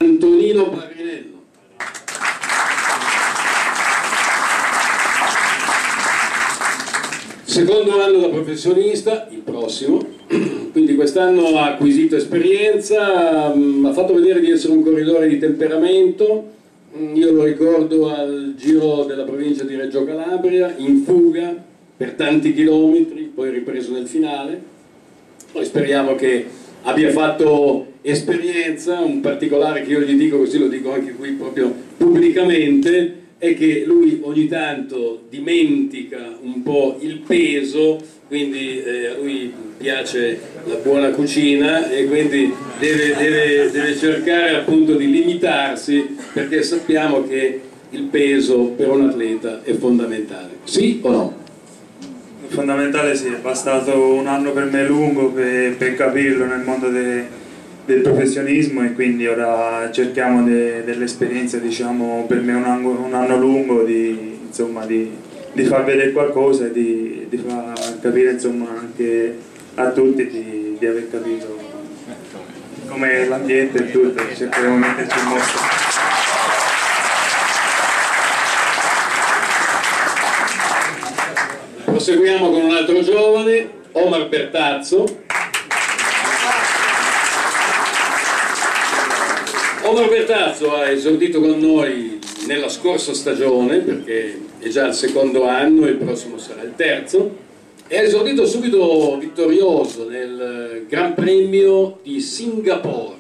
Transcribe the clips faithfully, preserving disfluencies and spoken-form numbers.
Antonino Barinello. Secondo anno da professionista, il prossimo, quindi quest'anno ha acquisito esperienza, mh, ha fatto vedere di essere un corridore di temperamento. Mh, io lo ricordo al Giro della provincia di Reggio Calabria, in fuga per tanti chilometri, poi ripreso nel finale. Poi speriamo che abbia fatto esperienza. Un particolare che io gli dico, così lo dico anche qui proprio pubblicamente, è che lui ogni tanto dimentica un po' il peso, quindi eh, a lui piace la buona cucina e quindi deve, deve, deve cercare appunto di limitarsi, perché sappiamo che il peso per un atleta è fondamentale. Sì o no? Fondamentale, sì, è bastato un anno per me lungo per, per capirlo nel mondo de, del professionismo, e quindi ora cerchiamo de, dell'esperienza, diciamo, per me un anno, un anno lungo di, insomma, di, di far vedere qualcosa e di, di far capire, insomma, anche a tutti di, di aver capito come l'ambiente e tutto, cercheremo di metterci in mostra. Proseguiamo con un altro giovane, Omar Bertazzo. Omar Bertazzo ha esordito con noi nella scorsa stagione, perché è già il secondo anno e il prossimo sarà il terzo, e ha esordito subito vittorioso nel Gran Premio di Singapore.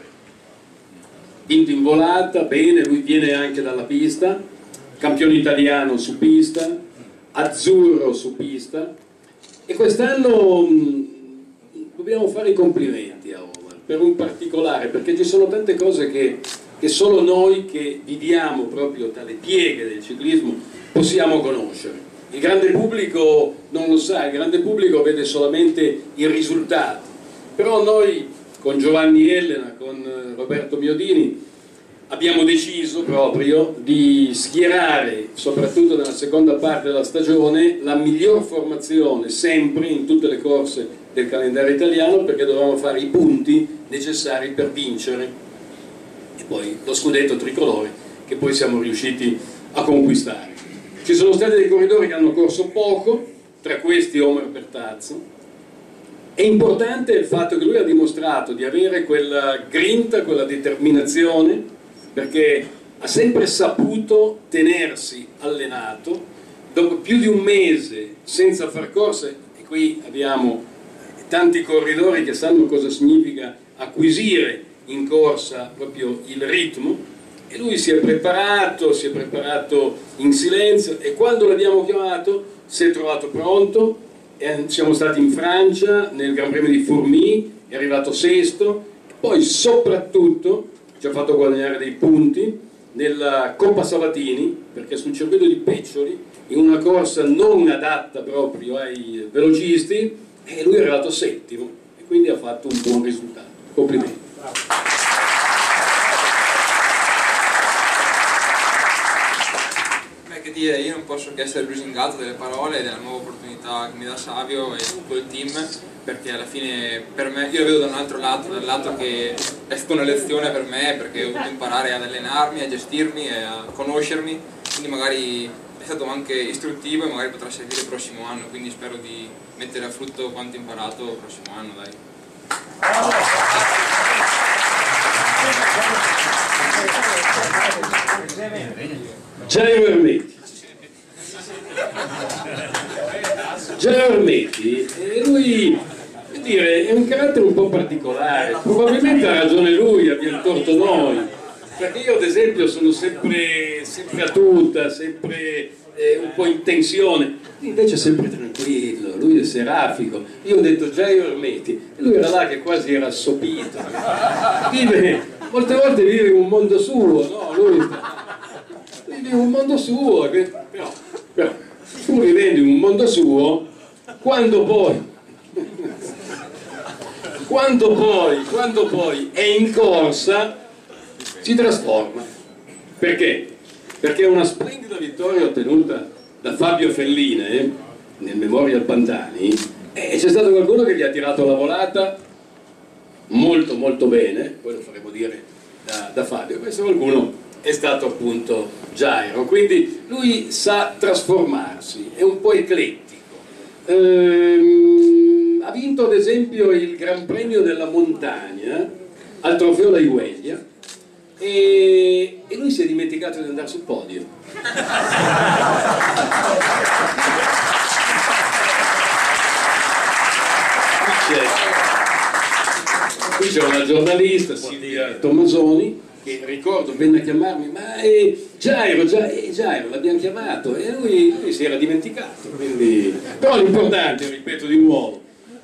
Vinto in volata, bene, lui viene anche dalla pista, campione italiano su pista, azzurro su pista, e quest'anno dobbiamo fare i complimenti a Omar per un particolare, perché ci sono tante cose che, che solo noi che viviamo proprio dalle pieghe del ciclismo possiamo conoscere. Il grande pubblico non lo sa, il grande pubblico vede solamente i risultati, però noi con Giovanni Elena, con Roberto Miodini, abbiamo deciso proprio di schierare, soprattutto nella seconda parte della stagione, la miglior formazione sempre in tutte le corse del calendario italiano, perché dovevamo fare i punti necessari per vincere, e poi lo scudetto tricolore che poi siamo riusciti a conquistare. Ci sono stati dei corridori che hanno corso poco, tra questi Omar Bertazzo. È importante il fatto che lui ha dimostrato di avere quella grinta, quella determinazione, perché ha sempre saputo tenersi allenato. Dopo più di un mese senza far corse, e qui abbiamo tanti corridori che sanno cosa significa acquisire in corsa proprio il ritmo, e lui si è preparato, si è preparato in silenzio, e quando l'abbiamo chiamato si è trovato pronto. E siamo stati in Francia nel Gran Premio di Fourmies, è arrivato sesto, e poi soprattutto ci ha fatto guadagnare dei punti nella Coppa Sabatini, perché sul circuito di Peccioli, in una corsa non adatta proprio ai velocisti, e lui è arrivato settimo, e quindi ha fatto un buon risultato. Complimenti. Beh, che dire, io non posso che essere lusingato delle parole e della nuova opportunità che mi dà Savio e tutto il team, perché alla fine per me, io lo vedo da un altro lato, dal lato che è stata una lezione per me, perché ho dovuto imparare ad allenarmi, a gestirmi e a conoscermi, quindi magari è stato anche istruttivo e magari potrà servire il prossimo anno, quindi spero di mettere a frutto quanto imparato il prossimo anno, dai. Giairo Ermetti. Giairo Ermetti, e lui, per dire, è un carattere un po' particolare, probabilmente ha ragione lui, abbiamo torto noi, perché io ad esempio sono sempre, sempre a tutta, sempre eh, un po' in tensione, invece è sempre tranquillo, lui è serafico. Io ho detto Giairo Ermetti e lui era là che quasi era assopito, vive, molte volte vive in un mondo suo, no? Lui vive in un mondo suo, però, però pur vivendo in un mondo suo, quando poi quando poi quando poi è in corsa si trasforma. Perché? Perché una splendida vittoria ottenuta da Fabio Felline eh, nel Memorial Pantani, e c'è stato qualcuno che gli ha tirato la volata molto molto bene, poi lo faremo dire da, da Fabio. Questo qualcuno è stato appunto Jairo, quindi lui sa trasformarsi, è un po' eclettico. Ehm, ha vinto ad esempio il Gran Premio della Montagna al Trofeo La Igueglia e, e lui si è dimenticato di andare sul podio. Qui c'è una giornalista, Silvia Tommasoni, che ricordo venne a chiamarmi, ma è Jairo, Jairo, Jairo l'abbiamo chiamato, e lui, lui si era dimenticato, quindi... però l'importante, ripeto di nuovo,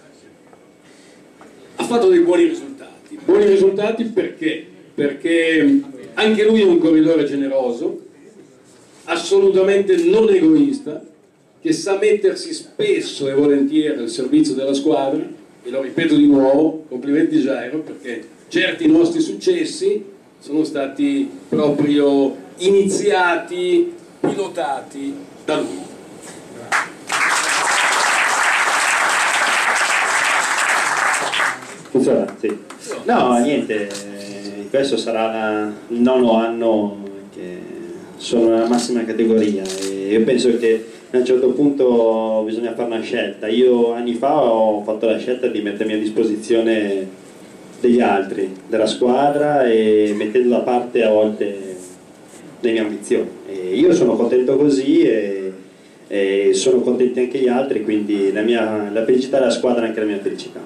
ha fatto dei buoni risultati. Buoni risultati perché? Perché anche lui è un corridore generoso, assolutamente non egoista, che sa mettersi spesso e volentieri al servizio della squadra, e lo ripeto di nuovo, complimenti Jairo, perché certi nostri successi sono stati proprio iniziati, pilotati da lui. Funziona? Sì. No, niente, questo sarà il nono anno che sono nella massima categoria e io penso che a un certo punto bisogna fare una scelta. Io anni fa ho fatto la scelta di mettermi a disposizione degli altri, della squadra, e mettendo da parte a volte le mie ambizioni. E io sono contento così e, e sono contenti anche gli altri, quindi la, mia, la felicità della squadra è anche la mia felicità.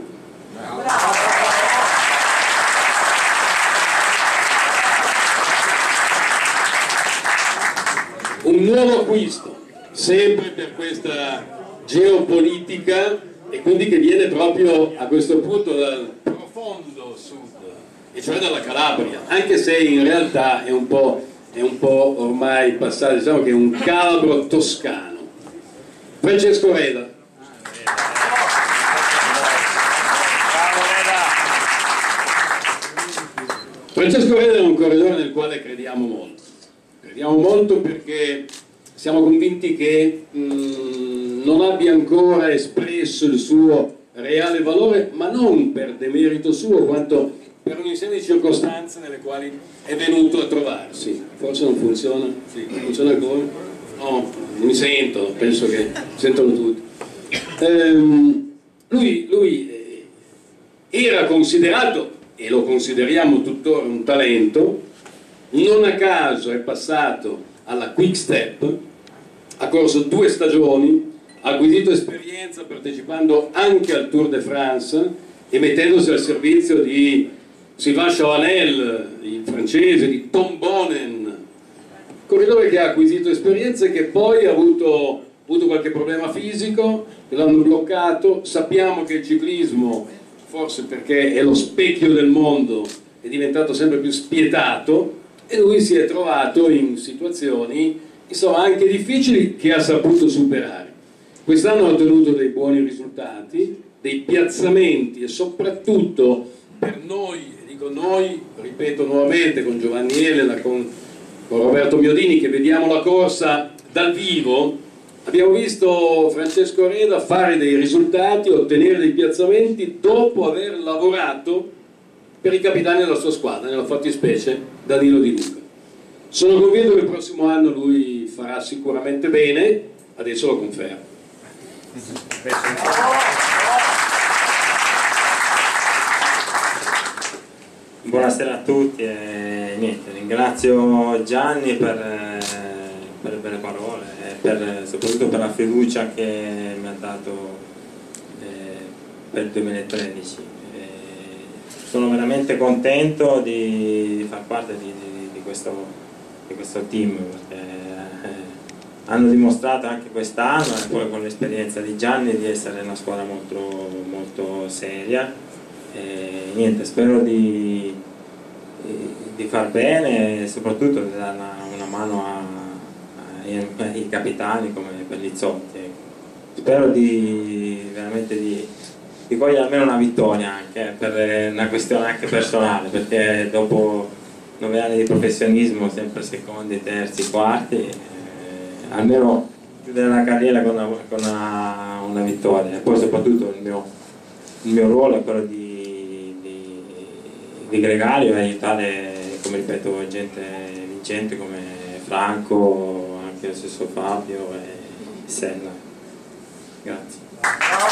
Un nuovo acquisto, sempre per questa geopolitica, e quindi che viene proprio a questo punto dal profondo sud, e cioè dalla Calabria, anche se in realtà è un po', è un po' ormai passato, diciamo che è un calabro toscano. Francesco Reda. Francesco Reda è un corridore nel quale crediamo molto. Crediamo molto perché siamo convinti che mh, non abbia ancora espresso il suo reale valore, ma non per demerito suo, quanto per un insieme di circostanze nelle quali è venuto a trovarsi. Forse non funziona? Sì, funziona ancora? No, non mi sentono, penso che sentono tutti. Ehm, lui lui eh, era considerato, e lo consideriamo tuttora, un talento. Non a caso è passato alla Quick Step, ha corso due stagioni, ha acquisito esperienza partecipando anche al Tour de France e mettendosi al servizio di Sylvain Chavanel, il francese, di Tom Bonen, corridore che ha acquisito esperienza e che poi ha avuto, avuto qualche problema fisico, che l'hanno bloccato. Sappiamo che il ciclismo, forse perché è lo specchio del mondo, è diventato sempre più spietato, e lui si è trovato in situazioni insomma anche difficili che ha saputo superare. Quest'anno ha ottenuto dei buoni risultati, dei piazzamenti, e soprattutto per noi, e dico noi, ripeto nuovamente, con Giovanni Elena, con, con Roberto Miodini, che vediamo la corsa dal vivo, abbiamo visto Francesco Reda fare dei risultati, ottenere dei piazzamenti dopo aver lavorato per i capitani della sua squadra, nella fattispecie Danilo Di Luca. Sono convinto che il prossimo anno lui farà sicuramente bene, adesso lo confermo. Buonasera a tutti e niente, ringrazio Gianni per, per le belle parole e per, soprattutto per la fiducia che mi ha dato eh, per il duemilatredici. Sono veramente contento di far parte di, di, di, questo, di questo team, perché eh, hanno dimostrato anche quest'anno e poi con l'esperienza di Gianni di essere una squadra molto, molto seria. E niente, spero di, di far bene e soprattutto di dare una, una mano a, ai, ai capitani come Bellizzotti. Spero di veramente di di cogliere almeno una vittoria, anche per una questione anche personale, perché dopo nove anni di professionismo, sempre secondi, terzi, quarti, eh, almeno chiudere la carriera con una, con una, una vittoria. E poi soprattutto il mio, il mio ruolo è quello di, di, di gregario e aiutare come ripeto, gente vincente come Franco, anche lo stesso Fabio e Senna. Grazie.